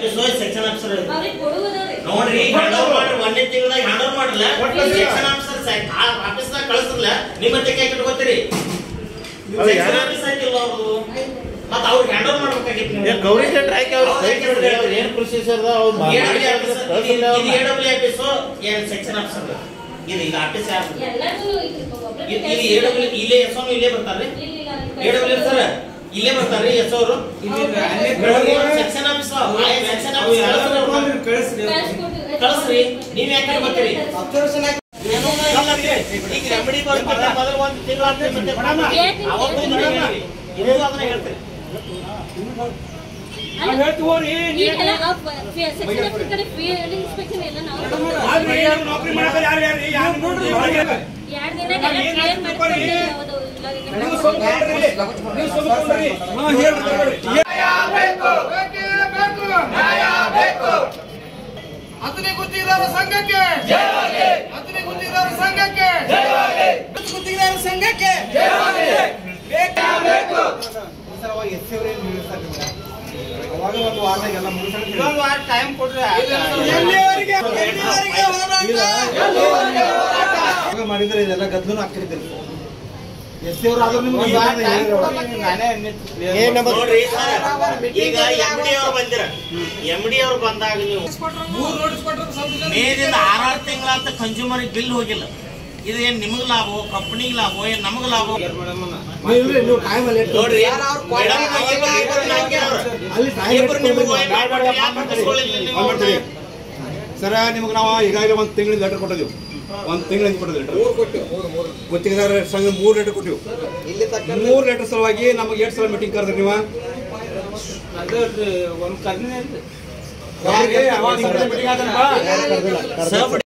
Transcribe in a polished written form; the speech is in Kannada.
ಆಫೀಸರ್ ಸೆಕ್ಷನ್ ಆಫೀಸರ್ ನೋಡ್ರಿ ಹ್ಯಾಂಡ್ ಓವರ್ ಮಾಡ್ರಿ ಒಂದೇ ತಿಂಗಳದಾಗ ಹ್ಯಾಂಡ್ ಓವರ್ ಮಾಡಲ್ಲ ಸೆಕ್ಷನ್ ಆಫೀಸರ್ ಆಫೀಸ್ನಾಗ ಕಳಿಸ್ರಲ್ಲ ನಿಮ್ಮ ತೆಗೆ ಕಟ್ಕೋತೀರಿ ಸೆಕ್ಷನ್ ಆಫೀಸರ್ ಇಲ್ಲ ಅವರು ಮತ್ತೆ ಅವ್ರು ಹ್ಯಾಂಡ್ ಓವರ್ ಮಾಡ್ಬೇಕಾಗಿತ್ತು ನೀವು ಗೌರಿ ಟೆಂಡರ್ ಆಯ್ಕೆ ಅವ್ರು ಏನು ಪ್ರೊಸೀಜರ್ ಅವ್ರು ಎಡಬ್ಲ್ಯೂ ಆಫೀಸು ಏನು ಸೆಕ್ಷನ್ ಆಫೀಸರ್ ಇದು ಈಗ ಆಫೀಸ್ ಯಾರು ಇಲ್ಲಿ ಎಡಬ್ಲ್ಯೂ ಇಲ್ಲೇ ಎಸ್ಒ ಇಲ್ಲೇ ಬರ್ತಾರೆ ಎಡಬ್ಲ್ಯೂ ಸರ್ ಇಲ್ಲೇ ಬರ್ತಾರೆ ಎಸ್ ಅವರು ಸೆಕ್ಷನ್ ಆಫೀಸ್ ಸೆಕ್ಷನ್ ಆಫೀಸ್ ಕಳಿಸ್ರಿ ನೀವ್ ಯಾಕೆ ಬರ್ತೀರಿ ಈಗ ರೆಮಿಡಿ ಬರ್ತಾರೆ ಮೊದಲು ಒಂದು ತಿಂಗಳ ಅದನ್ನ ಹೇಳ್ತೀರಿ ನೌಕರಿ ಮಾಡಕ್ಕೆ ಹತ್ತನೇ ಗುತ್ತಿಗೆದಾರರ ಸಂಘಕ್ಕೆ ಹತ್ತನೇ ಗುತ್ತಿಗೆದಾರರ ಸಂಘಕ್ಕೆ ಗುತ್ತಿಗೆದಾರರ ಸಂಘಕ್ಕೆ ಅವಾಗ ಒಂದು ವಾರದಾಗೆಲ್ಲ ಒಂದು ವಾರ ಟೈಮ್ ಕೊಡ್ರಿ ಮಾಡಿದ್ರೆ ಇದೆಲ್ಲ ಗದ್ದಲು ಆಗ್ತಿರ್ತೀರಿ ಎಸ್ ಅವರು ಆದ್ರೂ ನಿಮ್ಗೆ ಈಗ ಎಂಡಿ ಅವ್ರು ಬಂದಿರ ಎಂಡಿ ಅವ್ರು ಬಂದಾಗ ನೀವು ಮೇಲಿಂದ 6 ತಿಂಗಳಂತ ಕನ್ಸ್ಯೂಮರ್ ಬಿಲ್ ಹೋಗಿಲ್ಲ ಇದು ಏನ್ ನಿಮಗ್ ಲಾಭ ಕಂಪನಿಗೆ ಲಾಭ ಏನ್ ನಮಗ್ ಲಾಭ ನೋಡ್ರಿ ಸರ ನಿಮ್ಗೆ ನಾವು ಈಗಾಗಲೇ ಒಂದು ತಿಂಗಳಿಂದ ಲೆಟರ್ ಕೊಟ್ಟಿದ್ದೀವಿ ಒಂದು ತಿಂಗಳಿಂದ ಕೊಟ್ಟಿದ್ದೀವಿ ಗುತ್ತಿಗೆದಾರರ ಸಂಘ 3 ಲೆಟರ್ ಕೊಟ್ಟಿವಿ 3 ಲೆಟರ್ ಸಲುವಾಗಿ ನಮಗೆ 8 ಸಲ ಮೀಟಿಂಗ್ ಕರೆದ್ರಿ ನೀವು ಒಂದು